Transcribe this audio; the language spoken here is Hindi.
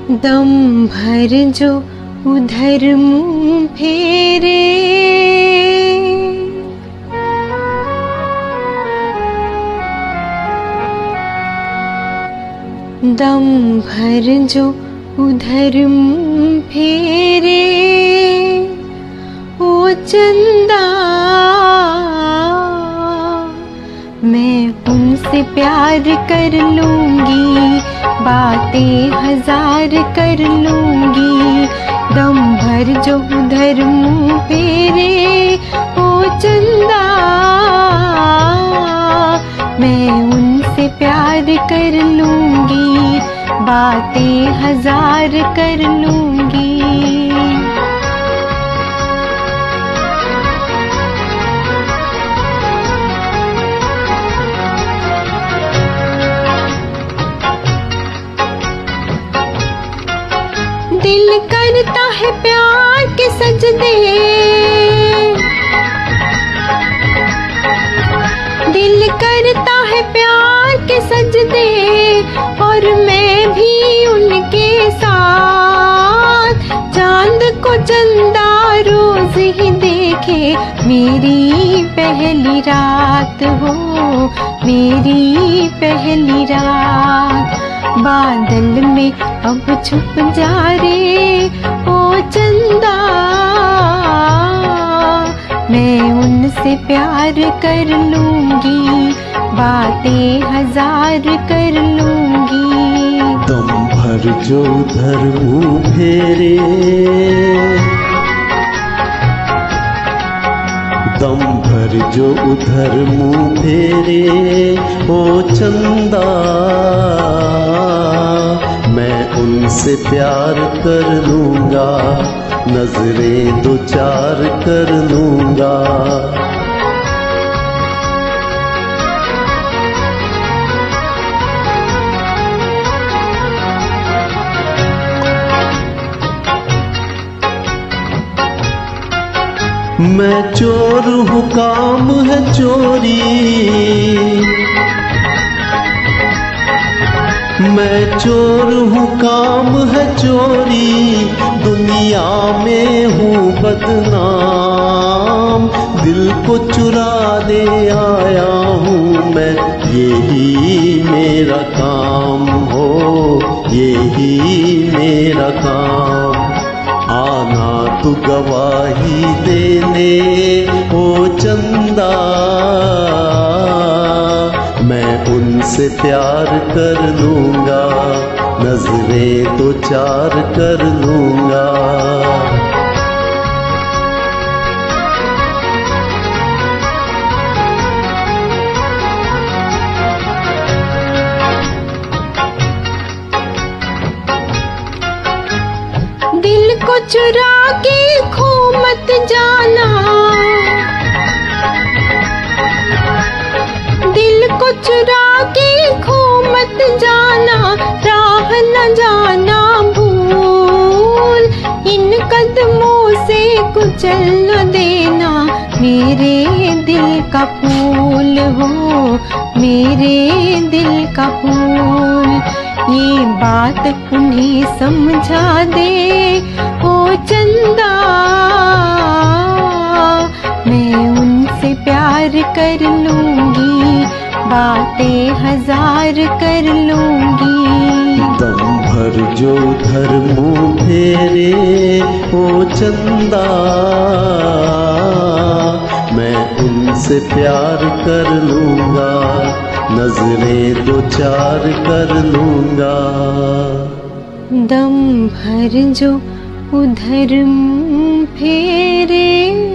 दम भर जो उधर मुंह फेरे, दम भर जो उधर मुंह फेरे, ओ चंदा मैं उनसे प्यार कर लूंगी, बातें हजार कर लूंगी। दम भर जो उधर मुंह फेरे, ओ चंदा मैं उनसे प्यार कर लूंगी, बातें हजार कर लूंगी। दिल करता है प्यार के सजदे, दिल करता है प्यार के सजदे, और मैं भी उनके साथ। चांद को चंदा रोज ही देखे, मेरी पहली रात हो, मेरी पहली रात। बादल में अब छुप जा रे, ओ चंदा मैं उनसे प्यार कर लूंगी, बातें हजार कर लूंगी। दम भर जो उधर मुंह फेरे, दम भर जो उधर मुंह फेरे, ओ चंदा मैं उनसे प्यार कर लूंगा, नजरें दो चार कर लूंगा। मैं चोर हूँ काम है चोरी, मैं चोर हूँ काम है चोरी, दुनिया में हूँ बदनाम। दिल को चुरा दे आया हूँ मैं, यही मेरा काम हो, यही मेरा काम। आना तू गवाही देने, ओ चंदा मैं उनसे प्यार कर लूंगा, नजरें तो चार कर लूंगा। दिल को चुरा के खो मत जाना, दिल को चुरा के खो मत जाना, राह न जाना भूल। इन कदमों से कुचल न देना मेरे दिल का फूल हो, मेरे दिल का फूल। ये बात उन्हें समझा दे, ओ चंदा मैं उनसे प्यार कर लूंगी, बातें हजार कर लूंगी। दम भर जो उधर मुंह फेरे, ओ चंदा मैं उनसे प्यार कर लूंगा, नजरें दो चार कर लूंगा। दम भर जो उधर मुंह फेरे,